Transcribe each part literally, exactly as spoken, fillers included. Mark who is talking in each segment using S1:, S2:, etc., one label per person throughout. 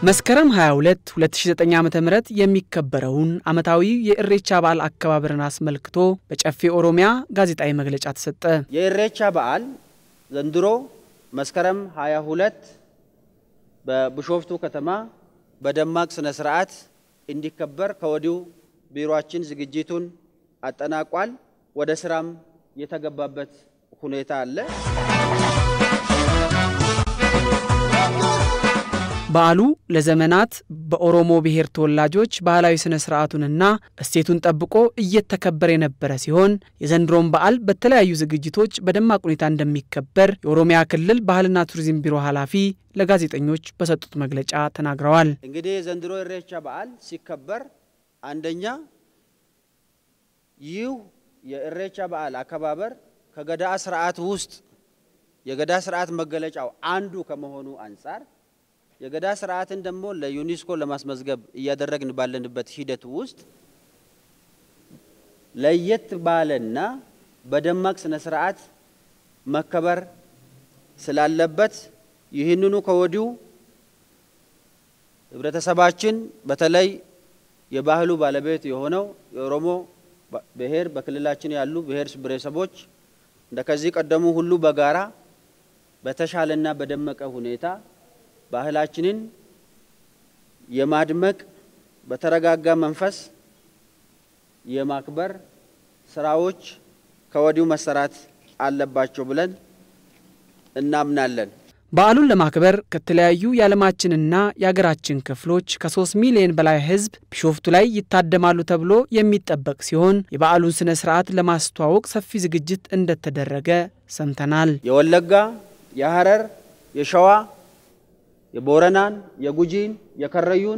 S1: መስከረም ሃያ ሁለት ሁለት ሺህ ዘጠኝ ዓመተ ምህረት የሚከበረውን ዓመታዊ የኢሬቻ በዓል አከባበርን አስመልክቶ በጨፌ ኦሮሚያ ጋዜጣዊ መግለጫ ተሰጠ።
S2: የኢሬቻ በዓል ዘንድሮ መስከረም ሃያ ሁለት በብሾፍቱ ከተማ በደማቅ ስነ ስርዓት እንዲከበር ከወዲሁ ቢሮአችን ዝግጅቱን አጠናቋል። ወደ ስራም የተገባበት ሁኔታ አለ።
S1: በዓሉ ለዘመናት በኦሮሞ ብሔር ተወላጆች ባህላዊ ስነ ስርዓቱንና እሴቱን ጠብቆ እየተከበረ የነበረ ሲሆን የዘንድሮም በዓል በተለያዩ ዝግጅቶች በደማቅ ሁኔታ እንደሚከበር የኦሮሚያ ክልል ባህልና ቱሪዝም ቢሮ ኃላፊ ለጋዜጠኞች በሰጡት መግለጫ ተናግረዋል።
S2: እንግዲህ ዘንድሮ ኢሬቻ በዓል ሲከበር አንደኛ ይው የኢሬቻ በዓል አከባበር ከገዳ ስርዓት ውስጥ የገዳ ስርዓት መገለጫው አንዱ ከመሆኑ አንፃር የገዳ ስርዓትን ደግሞ ለዩኒስኮ ለማስመዝገብ እያደረግን ባለንበት ሂደት ውስጥ ለየት ባለና በደማቅ ስነ ስርዓት መከበር ስላለበት ይህንኑ ከወዲሁ ህብረተሰባችን በተለይ የባህሉ ባለቤት የሆነው የኦሮሞ ብሔር በክልላችን ያሉ ብሔር ብሔረሰቦች እንደከዚህ ቀደሙ ሁሉ በጋራ በተሻለና በደመቀ ሁኔታ ባህላችንን የማድመቅ በተረጋጋ መንፈስ የማክበር ስራዎች ከወዲሁ መሰራት አለባቸው ብለን እናምናለን።
S1: በዓሉን ለማክበር ከተለያዩ የዓለማችንና የሀገራችን ክፍሎች ከ3 ሚሊዮን በላይ ህዝብ ቢሾፍቱ ላይ ይታደማሉ ተብሎ የሚጠበቅ ሲሆን የበዓሉን ስነ ስርዓት ለማስተዋወቅ ሰፊ ዝግጅት እንደተደረገ ሰምተናል።
S2: የወለጋ፣ የሐረር፣ የሸዋ፣ የቦረናን፣ የጉጂን፣ የከረዩን፣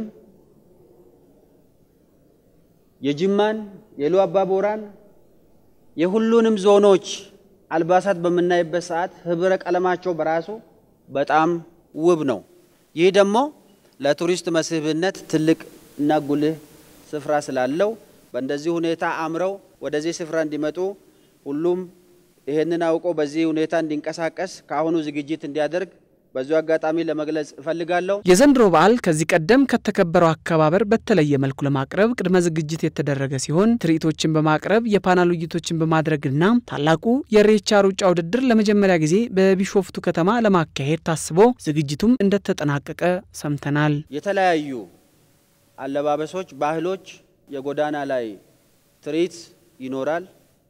S2: የጅማን፣ የሉ አባ ቦራን የሁሉንም ዞኖች አልባሳት በመናይበት ሰዓት ህብረ ቀለማቸው በራሱ በጣም ውብ ነው። ይህ ደግሞ ለቱሪስት መስህብነት ትልቅ እና ጉልህ ስፍራ ስላለው በእንደዚህ ሁኔታ አምረው ወደዚህ ስፍራ እንዲመጡ ሁሉም ይሄንን አውቆ በዚህ ሁኔታ እንዲንቀሳቀስ ካሁኑ ዝግጅት እንዲያደርግ በዚሁ አጋጣሚ ለመግለጽ እፈልጋለሁ።
S1: የዘንድሮ በዓል ከዚህ ቀደም ከተከበረው አከባበር በተለየ መልኩ ለማቅረብ ቅድመ ዝግጅት የተደረገ ሲሆን ትርኢቶችን በማቅረብ የፓናል ውይይቶችን በማድረግና ታላቁ የኢሬቻ ሩጫ ውድድር ለመጀመሪያ ጊዜ በቢሾፍቱ ከተማ ለማካሄድ ታስቦ ዝግጅቱም እንደተጠናቀቀ ሰምተናል።
S2: የተለያዩ አለባበሶች፣ ባህሎች፣ የጎዳና ላይ ትርኢት ይኖራል።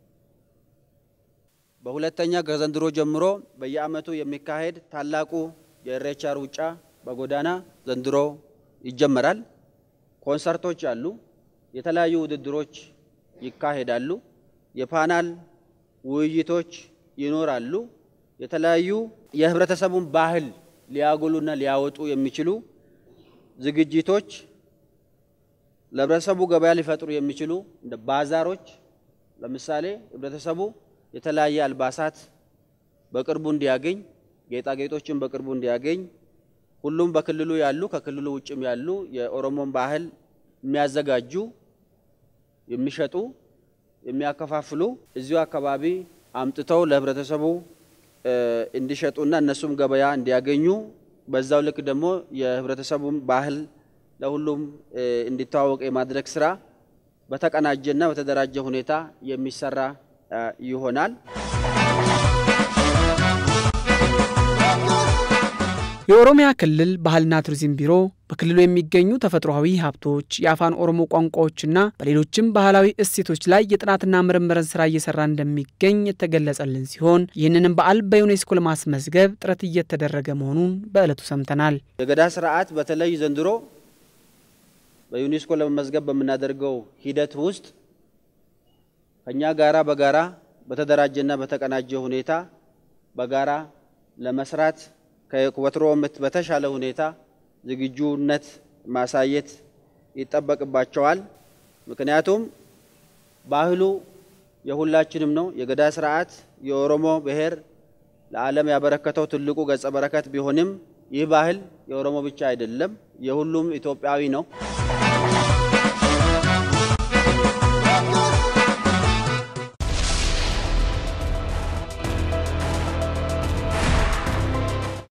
S2: በሁለተኛ ከዘንድሮ ጀምሮ በየአመቱ የሚካሄድ ታላቁ የኢሬቻ ሩጫ በጎዳና ዘንድሮ ይጀመራል። ኮንሰርቶች አሉ፣ የተለያዩ ውድድሮች ይካሄዳሉ፣ የፓናል ውይይቶች ይኖራሉ። የተለያዩ የህብረተሰቡን ባህል ሊያጎሉና ሊያወጡ የሚችሉ ዝግጅቶች ለህብረተሰቡ ገበያ ሊፈጥሩ የሚችሉ እንደ ባዛሮች ለምሳሌ ህብረተሰቡ የተለያየ አልባሳት በቅርቡ እንዲያገኝ ጌጣጌጦችን በቅርቡ እንዲያገኝ ሁሉም በክልሉ ያሉ ከክልሉ ውጭም ያሉ የኦሮሞን ባህል የሚያዘጋጁ የሚሸጡ የሚያከፋፍሉ እዚሁ አካባቢ አምጥተው ለህብረተሰቡ እንዲሸጡና እነሱም ገበያ እንዲያገኙ በዛው ልክ ደግሞ የህብረተሰቡን ባህል ለሁሉም እንዲተዋወቅ የማድረግ ስራ በተቀናጀና በተደራጀ ሁኔታ የሚሰራ ይሆናል።
S1: የኦሮሚያ ክልል ባህልና ቱሪዝም ቢሮ በክልሉ የሚገኙ ተፈጥሯዊ ሀብቶች የአፋን ኦሮሞ ቋንቋዎችና በሌሎችም ባህላዊ እሴቶች ላይ የጥናትና ምርምር ስራ እየሰራ እንደሚገኝ የተገለጸልን ሲሆን ይህንንም በዓል በዩኔስኮ ለማስመዝገብ ጥረት እየተደረገ መሆኑን በእለቱ ሰምተናል።
S2: የገዳ ስርዓት በተለይ ዘንድሮ በዩኔስኮ ለማስመዝገብ በመናደርገው ሂደት ውስጥ ከኛ ጋራ በጋራ በተደራጀና በተቀናጀ ሁኔታ በጋራ ለመስራት ከወትሮ ዓመት በተሻለ ሁኔታ ዝግጁነት ማሳየት ይጠበቅባቸዋል። ምክንያቱም ባህሉ የሁላችንም ነው። የገዳ ስርዓት የኦሮሞ ብሔር ለዓለም ያበረከተው ትልቁ ገጸ በረከት ቢሆንም ይህ ባህል የኦሮሞ ብቻ አይደለም፣ የሁሉም ኢትዮጵያዊ ነው።